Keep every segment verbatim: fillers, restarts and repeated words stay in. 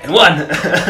And one.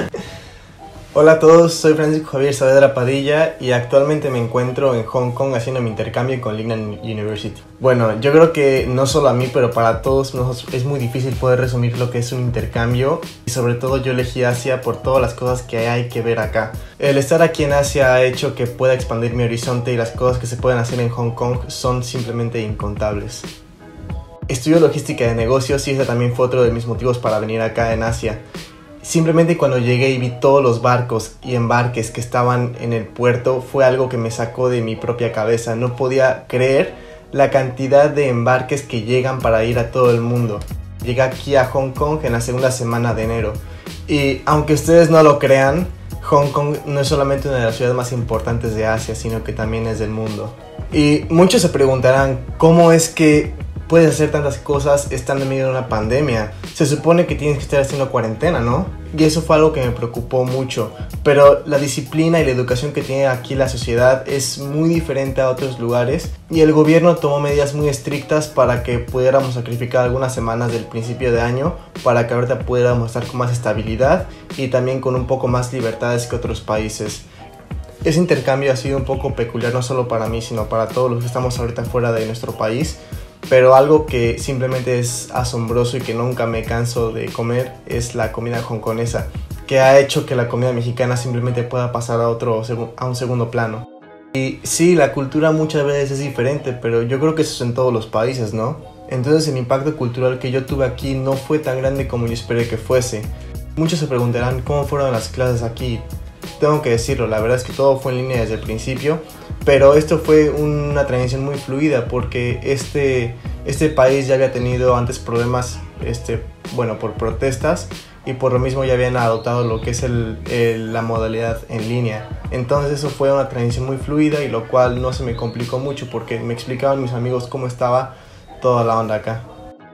Hola a todos, soy Francisco Javier Saavedra Padilla y actualmente me encuentro en Hong Kong haciendo mi intercambio con Lingnan University. Bueno, yo creo que no solo a mí, pero para todos nosotros es muy difícil poder resumir lo que es un intercambio, y sobre todo yo elegí Asia por todas las cosas que hay que ver acá. El estar aquí en Asia ha hecho que pueda expandir mi horizonte y las cosas que se pueden hacer en Hong Kong son simplemente incontables. Estudio logística de negocios y ese también fue otro de mis motivos para venir acá en Asia. Simplemente cuando llegué y vi todos los barcos y embarques que estaban en el puerto fue algo que me sacó de mi propia cabeza. No podía creer la cantidad de embarques que llegan para ir a todo el mundo. Llegué aquí a Hong Kong en la segunda semana de enero y aunque ustedes no lo crean, Hong Kong no es solamente una de las ciudades más importantes de Asia, sino que también es del mundo. Y muchos se preguntarán cómo es que puedes hacer tantas cosas estando en medio de una pandemia. Se supone que tienes que estar haciendo cuarentena, ¿no? Y eso fue algo que me preocupó mucho. Pero la disciplina y la educación que tiene aquí la sociedad es muy diferente a otros lugares. Y el gobierno tomó medidas muy estrictas para que pudiéramos sacrificar algunas semanas del principio de año para que ahorita pudiéramos estar con más estabilidad y también con un poco más libertades que otros países. Ese intercambio ha sido un poco peculiar no solo para mí, sino para todos los que estamos ahorita fuera de nuestro país. Pero algo que simplemente es asombroso y que nunca me canso de comer es la comida hongkonesa, que ha hecho que la comida mexicana simplemente pueda pasar a, otro, a un segundo plano. Y sí, la cultura muchas veces es diferente, pero yo creo que eso es en todos los países, ¿no? Entonces el impacto cultural que yo tuve aquí no fue tan grande como yo esperé que fuese. Muchos se preguntarán cómo fueron las clases aquí. Tengo que decirlo, la verdad es que todo fue en línea desde el principio, pero esto fue una transición muy fluida porque este, este país ya había tenido antes problemas, este, bueno, por protestas, y por lo mismo ya habían adoptado lo que es el, el, la modalidad en línea. Entonces eso fue una transición muy fluida y lo cual no se me complicó mucho porque me explicaban mis amigos cómo estaba toda la onda acá.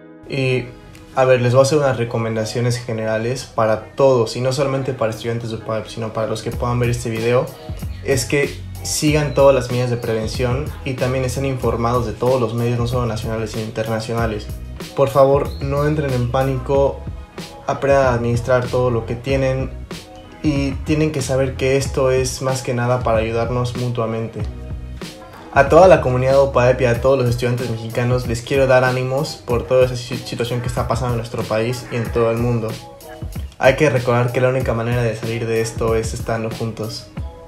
Y a ver, les voy a hacer unas recomendaciones generales para todos, y no solamente para estudiantes de U P A E P, sino para los que puedan ver este video. Es que sigan todas las medidas de prevención y también estén informados de todos los medios, no solo nacionales sino internacionales. Por favor, no entren en pánico, aprendan a administrar todo lo que tienen y tienen que saber que esto es más que nada para ayudarnos mutuamente. A toda la comunidad U P A E P y a todos los estudiantes mexicanos les quiero dar ánimos por toda esa situación que está pasando en nuestro país y en todo el mundo. Hay que recordar que la única manera de salir de esto es estando juntos.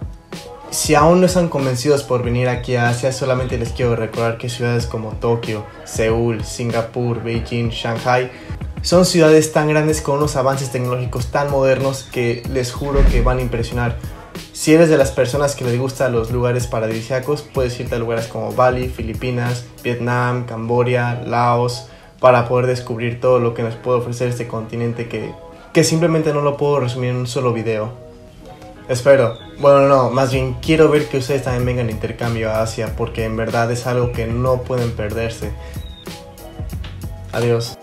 Si aún no están convencidos por venir aquí a Asia, solamente les quiero recordar que ciudades como Tokio, Seúl, Singapur, Beijing, Shanghai son ciudades tan grandes con unos avances tecnológicos tan modernos que les juro que van a impresionar. Si eres de las personas que les gustan los lugares paradisíacos, puedes irte a lugares como Bali, Filipinas, Vietnam, Camboya, Laos, para poder descubrir todo lo que nos puede ofrecer este continente que, que simplemente no lo puedo resumir en un solo video. Espero, bueno no, más bien quiero ver que ustedes también vengan de intercambio a Asia porque en verdad es algo que no pueden perderse. Adiós.